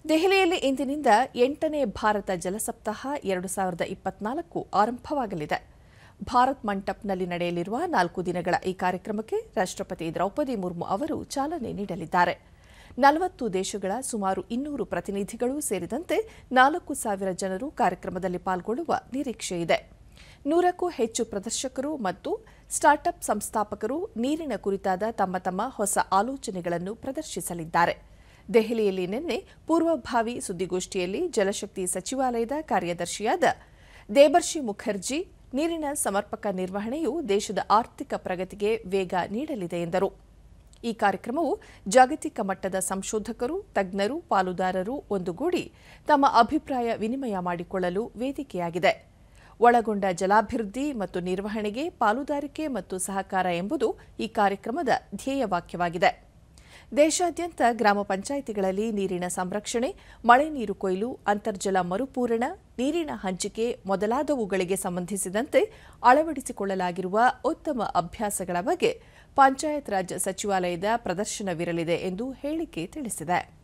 ದೆಹಲಿಯಲ್ಲಿ ಇಂದಿನಿಂದ 8ನೇ ಭಾರತ ಜಲ ಸಪ್ತಾಹ 2024 ಆರಂಭವಾಗಲಿದೆ. ಭಾರತ್ ಮಂಟಪ್ನಲ್ಲಿ ನಡೆಯಲಿರುವ 4 ದಿನಗಳ ಈ ಕಾರ್ಯಕ್ರಮಕ್ಕೆ ರಾಷ್ಟ್ರಪತಿ ದ್ರೌಪದಿ ಮುರ್ಮು ಅವರು ಚಾಲನೆ ನೀಡಲಿದ್ದಾರೆ. 40 ದೇಶಗಳ ಸುಮಾರು 200 ಪ್ರತಿನಿಧಿಗಳು ಸೇರಿದಂತೆ 4,000 ಜನರು ಕಾರ್ಯಕ್ರಮದಲ್ಲಿ ಪಾಲ್ಗೊಳ್ಳುವ ನಿರೀಕ್ಷೆಯಿದೆ. 100ಕ್ಕೂ ಹೆಚ್ಚು ಪ್ರದರ್ಶಕರು ಮತ್ತು ಸ್ಟಾರ್ಟ್ಅಪ್ ಸಂಸ್ಥಾಪಕರು ನೀರಿನ ಕುರಿತಾದ ತಮ್ಮ ಹೊಸ ಆಲೋಚನೆಗಳನ್ನು ಪ್ರದರ್ಶಿಸಲಿದ್ದಾರೆ. ದೆಹಲಿಯಲ್ಲಿ ನಿನ್ನೆ ಪೂರ್ವಭಾವಿ ಸುದ್ದಿಗೋಷ್ಠಿಯಲ್ಲಿ ಜಲಶಕ್ತಿ ಸಚಿವಾಲಯದ ಕಾರ್ಯದರ್ಶಿಯಾದ ದೇಬರ್ಶಿ ಮುಖರ್ಜಿ ನೀರಿನ ಸಮರ್ಪಕ ನಿರ್ವಹಣೆಯು ದೇಶದ ಆರ್ಥಿಕ ಪ್ರಗತಿಗೆ ವೇಗ ನೀಡಲಿದೆ ಎಂದರು. ಈ ಕಾರ್ಯಕ್ರಮವು ಜಾಗತಿಕ ಮಟ್ಟದ ಸಂಶೋಧಕರು, ತಜ್ಞರು, ಪಾಲುದಾರರು ಒಂದುಗೂಡಿ ತಮ್ಮ ಅಭಿಪ್ರಾಯ ವಿನಿಮಯ ಮಾಡಿಕೊಳ್ಳಲು ವೇದಿಕೆಯಾಗಿದೆ. ಒಳಗೊಂಡ ಜಲಾಭಿವೃದ್ಧಿ ಮತ್ತು ನಿರ್ವಹಣೆಗೆ ಪಾಲುದಾರಿಕೆ ಮತ್ತು ಸಹಕಾರ ಎಂಬುದು ಈ ಕಾರ್ಯಕ್ರಮದ ಧ್ಯೇಯವಾಕ್ಯವಾಗಿದೆ. ದೇಶಾದ್ಯಂತ ಗ್ರಾಮ ಪಂಚಾಯಿತಿಗಳಲ್ಲಿ ನೀರಿನ ಸಂರಕ್ಷಣೆ, ಮಳೆ ನೀರು ಕೊಯ್ಲು, ಅಂತರ್ಜಲ ಮರುಪೂರಣ, ನೀರಿನ ಹಂಚಿಕೆ ಮೊದಲಾದವುಗಳಿಗೆ ಸಂಬಂಧಿಸಿದಂತೆ ಅಳವಡಿಸಿಕೊಳ್ಳಲಾಗಿರುವ ಉತ್ತಮ ಅಭ್ಯಾಸಗಳ ಬಗ್ಗೆ ಪಂಚಾಯತ್ ರಾಜ್ ಸಚಿವಾಲಯದ ಪ್ರದರ್ಶನವಿರಲಿದೆ ಎಂದು ಹೇಳಿಕೆ ತಿಳಿಸಿದೆ.